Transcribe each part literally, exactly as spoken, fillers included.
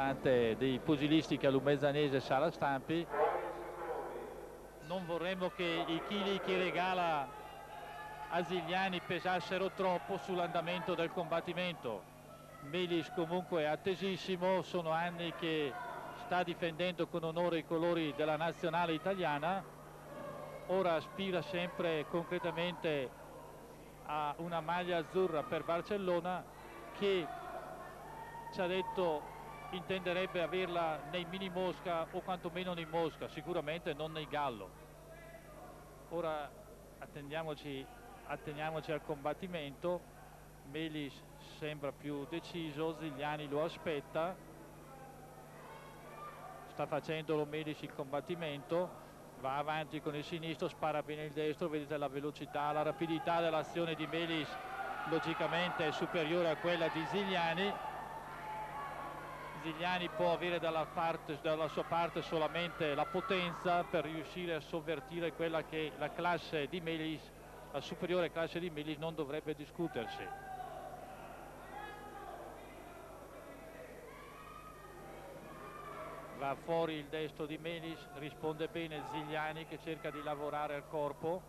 importante dei pugilisti che a Lumezzanese Sala Stampi. Non vorremmo che i chili che regala a Zigliani pesassero troppo sull'andamento del combattimento. Melis comunque è attesissimo, sono anni che sta difendendo con onore i colori della nazionale italiana, ora aspira sempre concretamente a una maglia azzurra per Barcellona, che ci ha detto intenderebbe averla nei mini Mosca o quantomeno nei Mosca, sicuramente non nei Gallo. Ora attendiamoci, atteniamoci al combattimento. Melis sembra più deciso, Zigliani lo aspetta, sta facendo Melis il combattimento, va avanti con il sinistro, spara bene il destro, vedete la velocità, la rapidità dell'azione di Melis logicamente è superiore a quella di Zigliani. Zigliani può avere dalla, parte, dalla sua parte solamente la potenza per riuscire a sovvertire quella che la classe di Melis, la superiore classe di Melis, non dovrebbe discutersi. Va fuori il destro di Melis, risponde bene Zigliani che cerca di lavorare al corpo,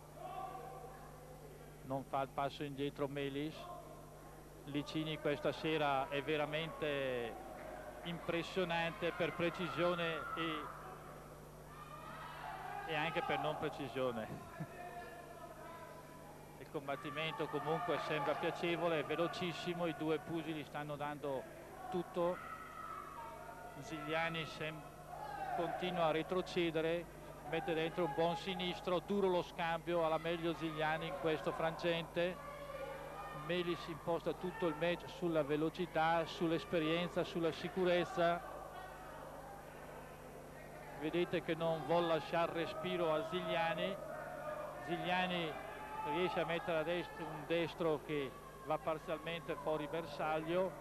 non fa il passo indietro Melis. Licini questa sera è veramente impressionante per precisione e, e anche per non precisione. Il combattimento comunque sembra piacevole, è velocissimo, i due pugili stanno dando tutto. Zigliani continua a retrocedere, mette dentro un buon sinistro, duro lo scambio, alla meglio Zigliani in questo frangente. Melis imposta tutto il match sulla velocità, sull'esperienza, sulla sicurezza. Vedete che non vuol lasciare respiro a Zigliani. Zigliani riesce a mettere a destra un destro che va parzialmente fuori bersaglio.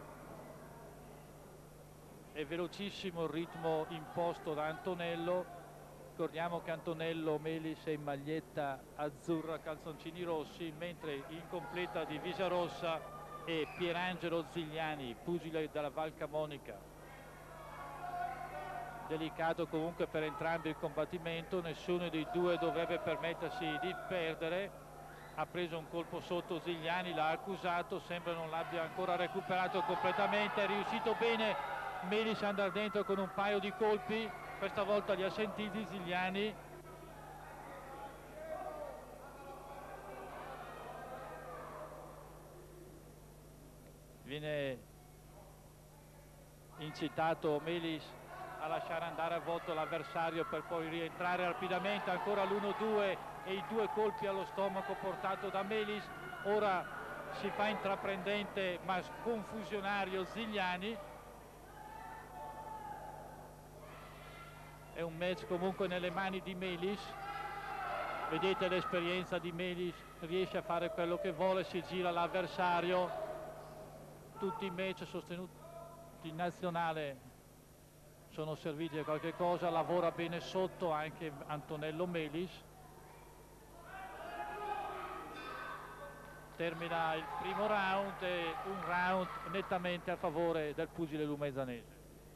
È velocissimo il ritmo imposto da Antonello. Ricordiamo che Antonello Melis è in maglietta azzurra, calzoncini rossi, mentre in completa divisa rossa è Pierangelo Zigliani, pugile della Val Camonica. Delicato comunque per entrambi il combattimento, nessuno dei due dovrebbe permettersi di perdere. Ha preso un colpo sotto Zigliani, l'ha accusato, sembra non l'abbia ancora recuperato completamente, è riuscito bene Melis a andare dentro con un paio di colpi. Questa volta li ha sentiti Zigliani. Viene incitato Melis a lasciare andare a vuoto l'avversario per poi rientrare rapidamente, ancora l'uno due e i due colpi allo stomaco portato da Melis. Ora si fa intraprendente ma confusionario Zigliani. È un match comunque nelle mani di Melis, vedete l'esperienza di Melis, riesce a fare quello che vuole, si gira l'avversario. Tutti i match sostenuti in nazionale sono serviti a qualche cosa, lavora bene sotto anche Antonello Melis. Termina il primo round e un round nettamente a favore del pugile lumezzanese.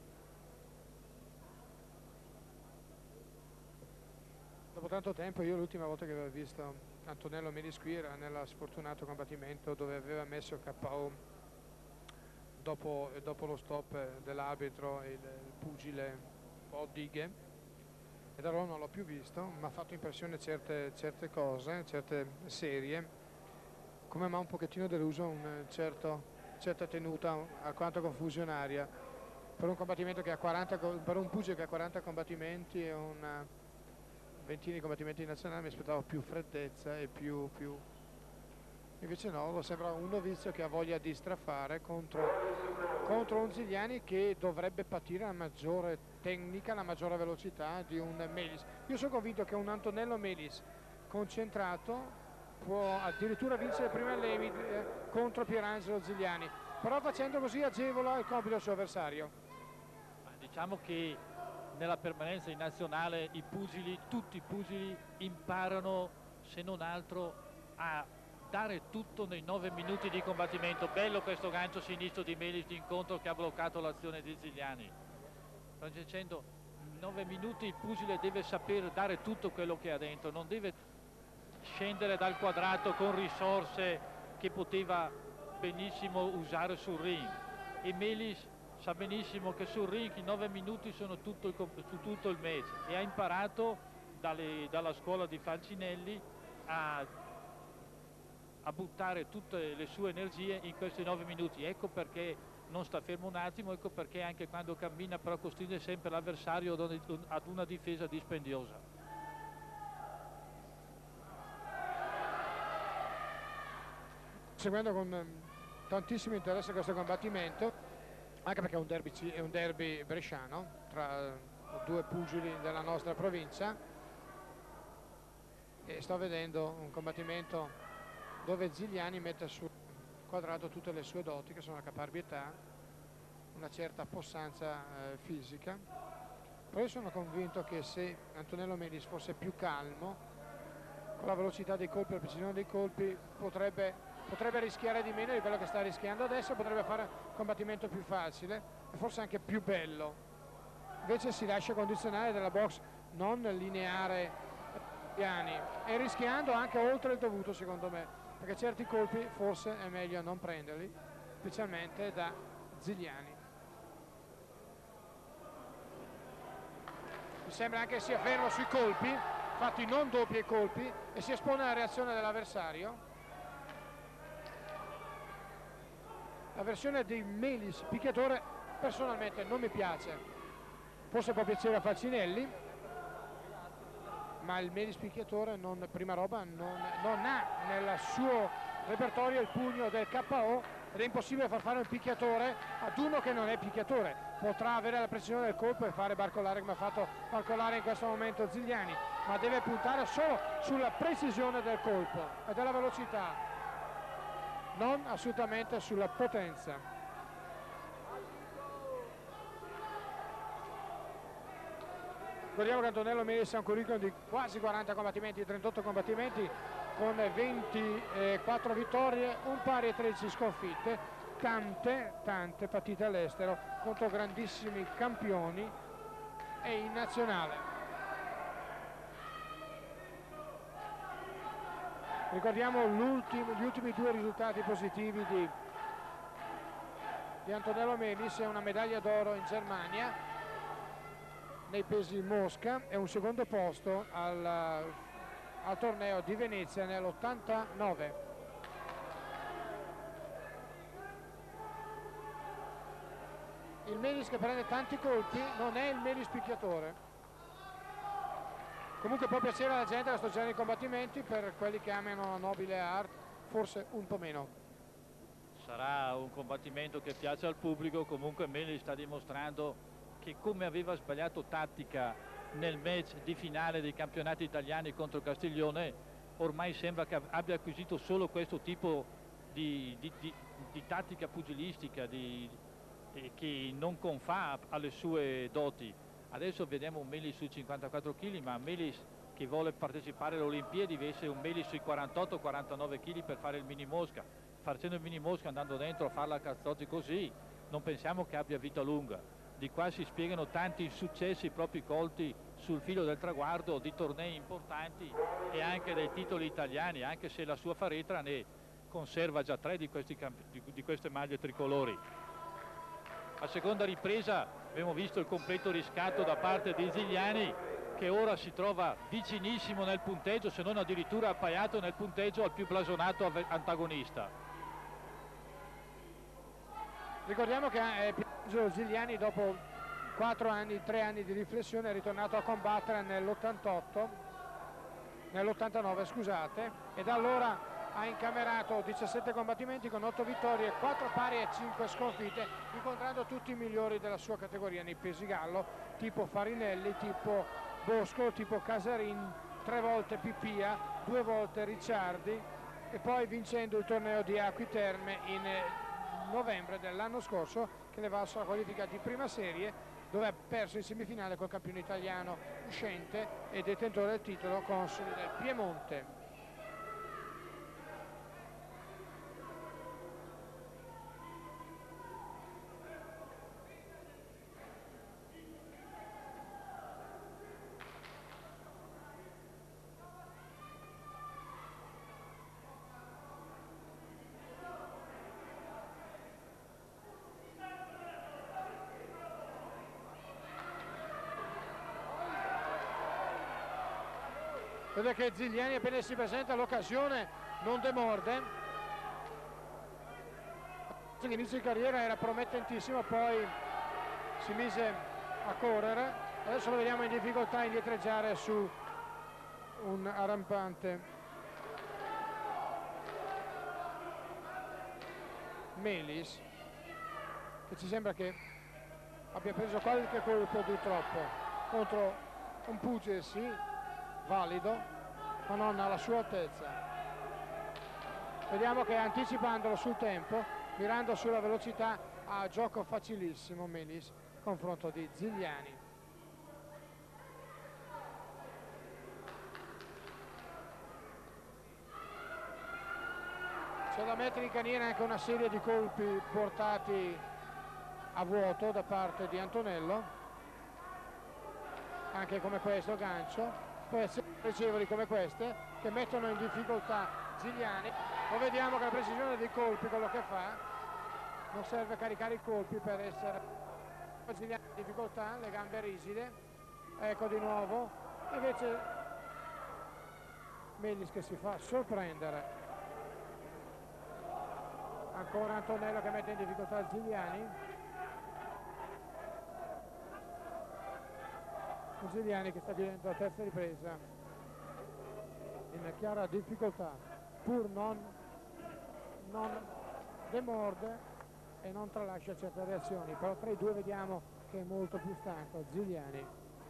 Dopo tanto tempo, io l'ultima volta che avevo visto Antonello Melis qui era nella sfortunato combattimento dove aveva messo K O dopo, dopo lo stop dell'arbitro il, il pugile Poddighe, e da allora non l'ho più visto. Mi ha fatto impressione certe, certe cose, certe serie, come mi ha un pochettino deluso una certa tenuta alquanto confusionaria per un combattimento che ha quaranta, per un pugile che ha quaranta combattimenti e una ventina di combattimenti nazionali. Mi aspettavo più freddezza e più, più... invece no, sembra un novizio che ha voglia di strafare contro, contro un Zigliani che dovrebbe patire la maggiore tecnica, la maggiore velocità di un Melis. Io sono convinto che un Antonello Melis concentrato può addirittura vincere prima Levi eh, contro Pierangelo Zigliani, però facendo così agevola il compito del suo avversario. Ma diciamo che nella permanenza in nazionale i pugili, tutti i pugili imparano se non altro a dare tutto nei nove minuti di combattimento. Bello questo gancio sinistro di Melis di incontro che ha bloccato l'azione di Zigliani. sto dicendo, in nove minuti il pugile deve saper dare tutto quello che ha dentro, non deve scendere dal quadrato con risorse che poteva benissimo usare sul ring. E Melis sa benissimo che sul ring i nove minuti sono tutto il, su tutto il match, e ha imparato dalle, dalla scuola di Falcinelli a, a buttare tutte le sue energie in questi nove minuti. Ecco perché non sta fermo un attimo, ecco perché anche quando cammina però costringe sempre l'avversario ad una difesa dispendiosa. Seguendo con tantissimo interesse questo combattimento, anche perché è un derby, è un derby bresciano tra due pugili della nostra provincia, e sto vedendo un combattimento dove Zigliani mette sul quadrato tutte le sue doti, che sono la caparbietà, una certa possanza eh, fisica. Però io sono convinto che se Antonello Melis fosse più calmo, con la velocità dei colpi e la precisione dei colpi, potrebbe, potrebbe rischiare di meno di quello che sta rischiando adesso, potrebbe fare un combattimento più facile e forse anche più bello. Invece si lascia condizionare dalla box non lineare piani, e rischiando anche oltre il dovuto, secondo me, perché certi colpi forse è meglio non prenderli, specialmente da Zigliani. Mi sembra anche sia fermo sui colpi, fatti non doppi ai colpi, e si espone alla reazione dell'avversario. La versione di Melis picchiatore personalmente non mi piace, forse può piacere a Falcinelli, ma il Melis picchiatore non, prima roba non, non ha nel suo repertorio il pugno del K O, ed è impossibile far fare un picchiatore ad uno che non è picchiatore. Potrà avere la precisione del colpo e fare barcolare come ha fatto barcolare in questo momento Zigliani, ma deve puntare solo sulla precisione del colpo e della velocità, non assolutamente sulla potenza. Ricordiamo che Antonello Melis ha un curriculum di quasi quaranta combattimenti, trentotto combattimenti, con ventiquattro vittorie, un pari e tredici sconfitte, tante, tante partite all'estero contro grandissimi campioni e in nazionale. Ricordiamo gli ultimi due risultati positivi di, di Antonello Melis: una medaglia d'oro in Germania nei pesi mosca e un secondo posto al, al torneo di Venezia nell'ottantanove. Il Melis che prende tanti colpi non è il Melis picchiatore. Comunque può piacere alla gente questo genere di combattimenti, per quelli che amano la nobile art forse un po' meno. Sarà un combattimento che piace al pubblico. Comunque Melis sta dimostrando che, come aveva sbagliato tattica nel match di finale dei campionati italiani contro Castiglione, ormai sembra che abbia acquisito solo questo tipo di, di, di, di tattica pugilistica di, di, che non confà alle sue doti. Adesso vediamo un Melis su cinquantaquattro chili, ma Melis che vuole partecipare alle Olimpiadi deve essere un Melis sui quarantotto quarantanove chili per fare il mini mosca. Facendo il mini mosca, andando dentro a farla a cazzotti così, non pensiamo che abbia vita lunga. Di qua si spiegano tanti successi propri colti sul filo del traguardo di tornei importanti e anche dei titoli italiani, anche se la sua faretra ne conserva già tre di, questi di, di queste maglie tricolori. A seconda ripresa abbiamo visto il completo riscatto da parte di Zigliani, che ora si trova vicinissimo nel punteggio, se non addirittura appaiato nel punteggio al più blasonato antagonista. Ricordiamo che eh, Pietro Zigliani, dopo quattro anni, tre anni di riflessione, è ritornato a combattere nell'ottantotto, nell'ottantanove, scusate, e da allora ha incamerato diciassette combattimenti con otto vittorie, quattro pari e cinque sconfitte, incontrando tutti i migliori della sua categoria nei pesi gallo, tipo Farinelli, tipo Bosco, tipo Casarin, tre volte Pipia, due volte Ricciardi, e poi vincendo il torneo di Acquiterme in novembre dell'anno scorso, che le valse la qualifica di prima serie, dove ha perso in semifinale col campione italiano uscente e detentore del titolo, Consoli del Piemonte. vede che Zigliani appena si presenta l'occasione non demorde. L'inizio di carriera era promettentissimo, poi si mise a correre, adesso lo vediamo in difficoltà a indietreggiare su un arrampante. Melis, che ci sembra che abbia preso qualche colpo di troppo contro un pugile sì, valido, ma non alla sua altezza. Vediamo che anticipandolo sul tempo, mirando sulla velocità, ha gioco facilissimo Melis, confronto di Zigliani. C'è da mettere in carriera anche una serie di colpi portati a vuoto da parte di Antonello, anche come questo gancio, può essere pregevoli come queste che mettono in difficoltà Zigliani. Lo vediamo che la precisione dei colpi, quello che fa, non serve caricare i colpi per essere Zigliani in difficoltà, le gambe riside, ecco di nuovo, invece Melis che si fa sorprendere. Ancora Antonello che mette in difficoltà Zigliani. Zigliani che sta chiudendo la terza ripresa in chiara difficoltà, pur non, non demorde e non tralascia certe reazioni, però tra i due vediamo che è molto più stanco Zigliani.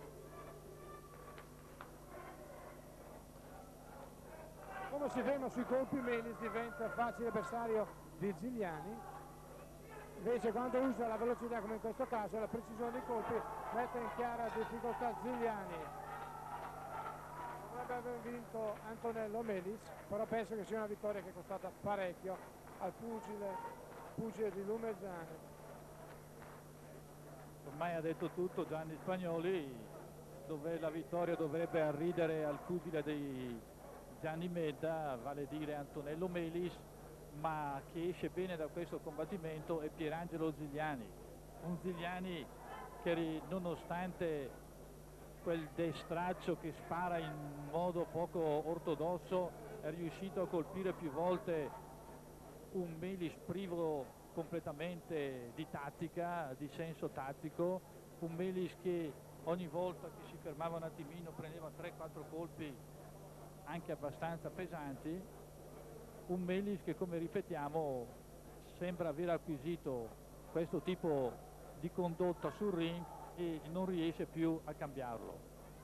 Come si ferma sui colpi Melis diventa facile avversario di Zigliani, invece quando usa la velocità come in questo caso, la precisione dei colpi mette in chiara difficoltà Zigliani. Dovrebbe aver vinto Antonello Melis, però penso che sia una vittoria che è costata parecchio al pugile, pugile di Lumezzane. Ormai ha detto tutto Gianni Spagnoli, dove la vittoria dovrebbe arridere al pugile di Gianni Medda, vale a dire Antonello Melis, ma che esce bene da questo combattimento è Pierangelo Zigliani, un Zigliani che nonostante quel destraccio che spara in modo poco ortodosso è riuscito a colpire più volte un Melis privo completamente di tattica, di senso tattico, un Melis che ogni volta che si fermava un attimino prendeva tre quattro colpi anche abbastanza pesanti. Un Melis che, come ripetiamo, sembra aver acquisito questo tipo di condotta sul ring e non riesce più a cambiarlo.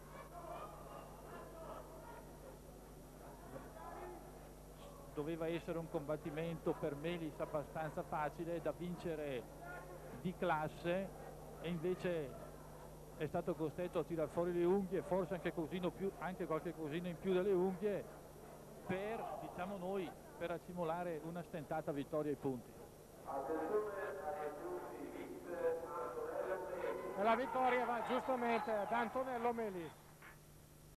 Doveva essere un combattimento per Melis abbastanza facile da vincere di classe e invece è stato costretto a tirar fuori le unghie, forse anche, cosino più, anche qualche cosino in più delle unghie, per, diciamo noi, per accumulare una stentata vittoria ai punti. E la vittoria va giustamente ad Antonello Melis.